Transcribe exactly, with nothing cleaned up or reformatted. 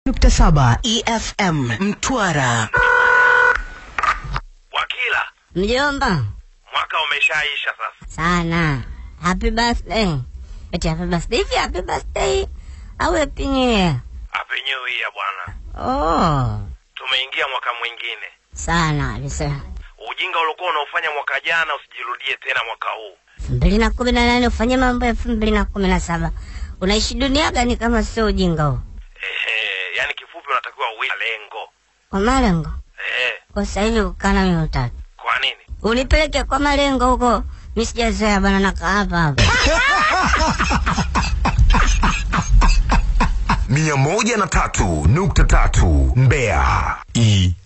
nukta saba E F M Mtwara. Wakila. Mjomba. Mwaka umeshaisha sasa. Sana. Happy birthday. Eti happy birthday. Hivi happy birthday. Au happy new year? Happy new year bwana. Oh. Tumeingia mwaka mwingine. Sana, lisa. Ujinga uliokuwa unaofanya mwaka jana usijirudie tena mwaka huu. elfu mbili na kumi na nane ufanye mambo ya elfu mbili na kumi na saba. Unaishi dunia gani kama sio ujinga huo? Ehe, yani kifupi unatakiwa uwe lengo. Kwa malengo? Eh. Kwa sasa hivi ukana mimi utatu. Kwa nini? Unipeleke kwa malengo huko. Mimi sijazoea bana nakaa hapa hapa. Mia moja na tatu nukta tatu Mbeya. E